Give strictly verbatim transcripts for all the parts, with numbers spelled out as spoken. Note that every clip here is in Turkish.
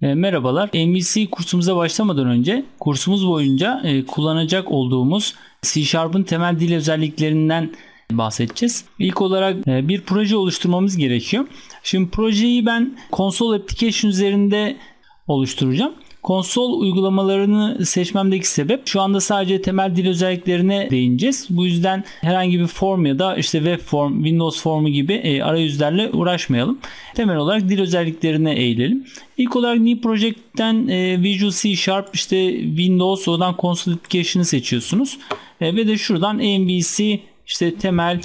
E, merhabalar. M V C kursumuza başlamadan önce kursumuz boyunca e, kullanacak olduğumuz C Sharp'ın temel dil özelliklerinden bahsedeceğiz. İlk olarak e, bir proje oluşturmamız gerekiyor. Şimdi projeyi ben Console Application üzerinde oluşturacağım. Konsol uygulamalarını seçmemdeki sebep, şu anda sadece temel dil özelliklerine değineceğiz. Bu yüzden herhangi bir form ya da işte web form, Windows formu gibi e, arayüzlerle uğraşmayalım. Temel olarak dil özelliklerine eğilelim. İlk olarak New Project'ten e, Visual C Sharp, işte Windows, oradan Console Application'ı seçiyorsunuz. E, ve de şuradan M V C işte temel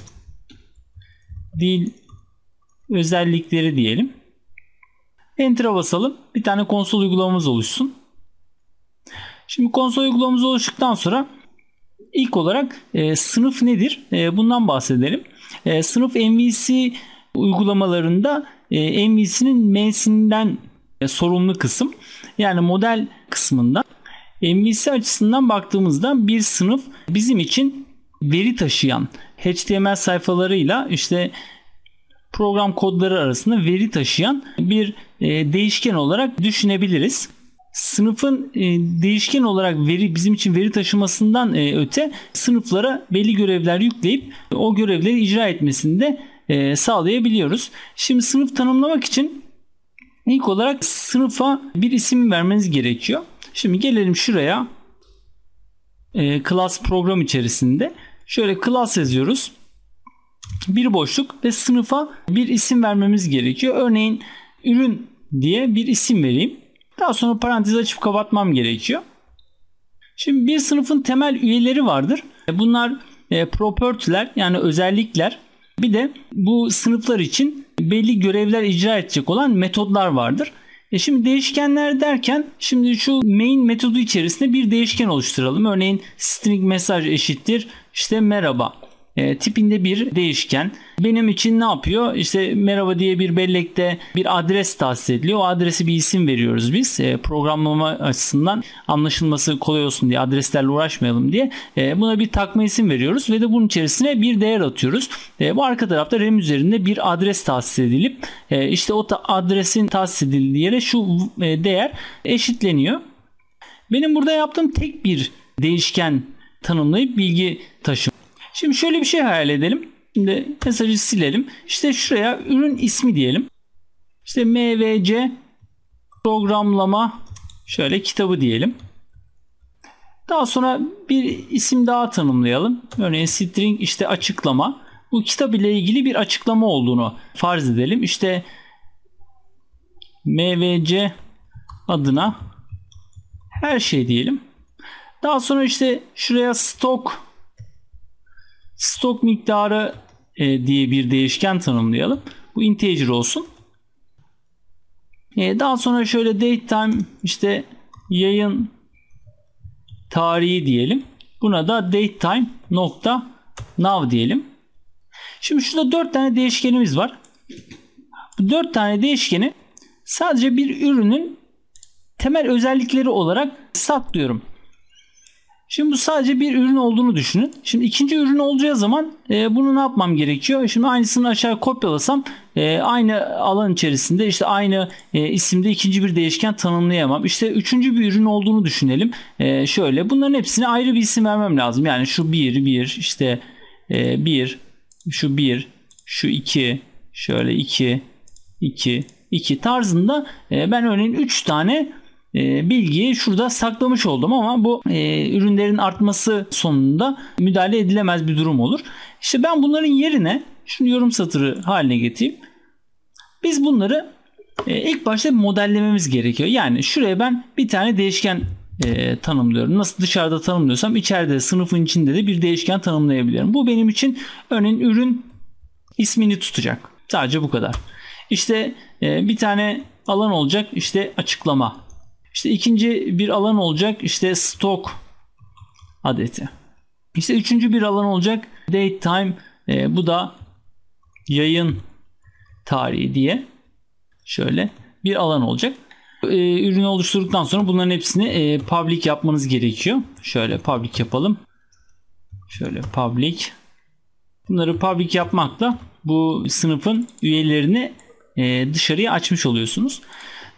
dil özellikleri diyelim. Enter'a basalım. Bir tane konsol uygulamamız oluşsun. Şimdi konsol uygulamamız oluştuktan sonra ilk olarak e, sınıf nedir? E, bundan bahsedelim. E, sınıf M V C uygulamalarında e, M V C'nin M'sinden e, sorumlu kısım. Yani model kısmında M V C açısından baktığımızda bir sınıf bizim için veri taşıyan H T M L sayfalarıyla işte program kodları arasında veri taşıyan bir e, değişken olarak düşünebiliriz. Sınıfın e, değişken olarak veri bizim için veri taşımasından e, öte sınıflara belli görevler yükleyip o görevleri icra etmesini de e, sağlayabiliyoruz. Şimdi sınıf tanımlamak için ilk olarak sınıfa bir isim vermeniz gerekiyor. Şimdi gelelim şuraya. E, class program içerisinde şöyle class yazıyoruz. Bir boşluk ve sınıfa bir isim vermemiz gerekiyor. Örneğin ürün diye bir isim vereyim. Daha sonra parantez açıp kapatmam gerekiyor. Şimdi bir sınıfın temel üyeleri vardır. Bunlar e, property'ler, yani özellikler. Bir de bu sınıflar için belli görevler icra edecek olan metodlar vardır. E şimdi değişkenler derken şimdi şu main metodu içerisinde bir değişken oluşturalım. Örneğin string mesaj eşittir işte merhaba. E, tipinde bir değişken. Benim için ne yapıyor? İşte merhaba diye bir bellekte bir adres tahsis ediliyor. O adresi bir isim veriyoruz biz. E, programlama açısından anlaşılması kolay olsun diye, adreslerle uğraşmayalım diye e, buna bir takma isim veriyoruz ve de bunun içerisine bir değer atıyoruz. E, bu arka tarafta rem üzerinde bir adres tahsis edilip e, işte o adresin tahsis edildiği yere şu e, değer eşitleniyor. Benim burada yaptığım tek bir değişken tanımlayıp bilgi taşıma. Şimdi şöyle bir şey hayal edelim. Şimdi mesajı silelim. İşte şuraya ürün ismi diyelim. İşte M V C programlama şöyle kitabı diyelim. Daha sonra bir isim daha tanımlayalım. Örneğin string işte açıklama. Bu kitap ile ilgili bir açıklama olduğunu farz edelim. İşte M V C adına her şey diyelim. Daha sonra işte şuraya stok Stok miktarı e, diye bir değişken tanımlayalım. Bu integer olsun. E, daha sonra şöyle datetime işte yayın tarihi diyelim. Buna da datetime nokta now diyelim. Şimdi şurada dört tane değişkenimiz var. Bu dört tane değişkeni sadece bir ürünün temel özellikleri olarak saklıyorum. Şimdi bu sadece bir ürün olduğunu düşünün. Şimdi ikinci ürün olacağı zaman e, bunu ne yapmam gerekiyor? Şimdi aynısını aşağı kopyalasam e, aynı alan içerisinde işte aynı e, isimde ikinci bir değişken tanımlayamam. İşte üçüncü bir ürün olduğunu düşünelim. E, şöyle bunların hepsine ayrı bir isim vermem lazım. Yani şu bir, bir, işte e, bir, şu bir, şu iki, şöyle iki, iki, iki tarzında e, ben örneğin üç tane E, bilgiyi şurada saklamış oldum ama bu e, ürünlerin artması sonunda müdahale edilemez bir durum olur. İşte ben bunların yerine şunu yorum satırı haline getireyim. Biz bunları e, ilk başta modellememiz gerekiyor. Yani şuraya ben bir tane değişken e, tanımlıyorum. Nasıl dışarıda tanımlıyorsam içeride sınıfın içinde de bir değişken tanımlayabilirim. Bu benim için örneğin ürün ismini tutacak. Sadece bu kadar. İşte e, bir tane alan olacak, işte açıklama. İşte ikinci bir alan olacak, işte stok adeti. İşte üçüncü bir alan olacak, date time, e, bu da yayın tarihi diye şöyle bir alan olacak. E, ürünü oluşturduktan sonra bunların hepsini e, public yapmanız gerekiyor. Şöyle public yapalım. Şöyle public. Bunları public yapmakla bu sınıfın üyelerini e, dışarıya açmış oluyorsunuz.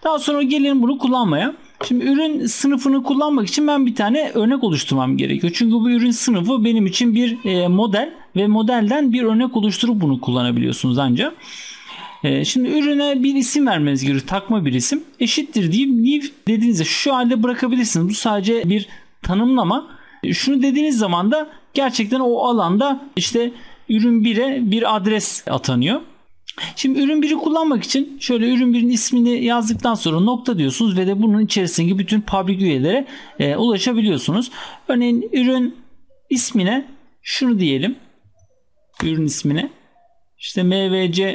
Daha sonra gelelim bunu kullanmaya. Şimdi ürün sınıfını kullanmak için ben bir tane örnek oluşturmam gerekiyor. Çünkü bu ürün sınıfı benim için bir e, model ve modelden bir örnek oluşturup bunu kullanabiliyorsunuz ancak. E, şimdi ürüne bir isim vermeniz gerekiyor. Takma bir isim. Eşittir deyip new dediğinizde şu halde bırakabilirsiniz. Bu sadece bir tanımlama. E, şunu dediğiniz zaman da gerçekten o alanda işte ürün bire bir adres atanıyor. Şimdi ürün biri kullanmak için şöyle ürün birin ismini yazdıktan sonra nokta diyorsunuz ve de bunun içerisindeki bütün public üyelere e, ulaşabiliyorsunuz. Örneğin ürün ismine şunu diyelim. Ürün ismine işte M V C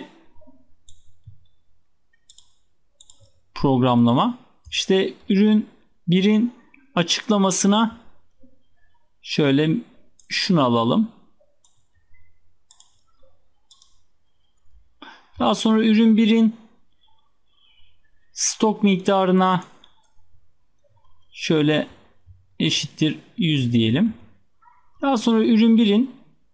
programlama. İşte ürün birin açıklamasına şöyle şunu alalım. Daha sonra ürün birin stok miktarına şöyle eşittir yüz diyelim. Daha sonra ürün birin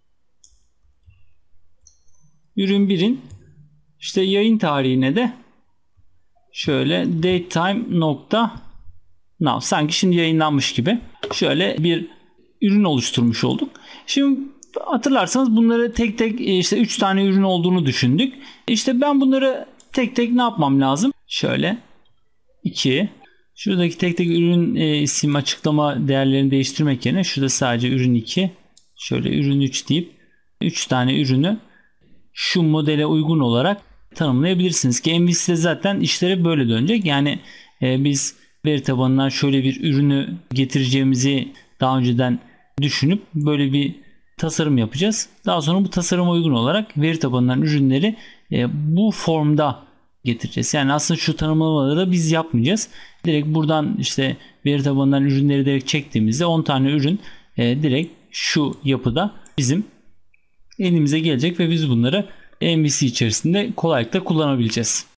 ürün birin işte yayın tarihine de şöyle datetime nokta now, sanki şimdi yayınlanmış gibi şöyle bir ürün oluşturmuş olduk. Şimdi hatırlarsanız bunları tek tek işte üç tane ürün olduğunu düşündük. İşte ben bunları tek tek ne yapmam lazım? Şöyle iki. Şuradaki tek tek ürün e, isim açıklama değerlerini değiştirmek yerine şurada sadece ürün iki. Şöyle ürün üç deyip üç tane ürünü şu modele uygun olarak tanımlayabilirsiniz ki M V C'de zaten işleri böyle dönecek. Yani e, biz veri tabanından şöyle bir ürünü getireceğimizi daha önceden düşünüp böyle bir tasarım yapacağız. Daha sonra bu tasarıma uygun olarak veri tabanından ürünleri e, bu formda getireceğiz. Yani aslında şu tanımlamaları da biz yapmayacağız. Direkt buradan işte veri tabanından ürünleri direkt çektiğimizde on tane ürün e, direkt şu yapıda bizim elimize gelecek ve biz bunları M V C içerisinde kolaylıkla kullanabileceğiz.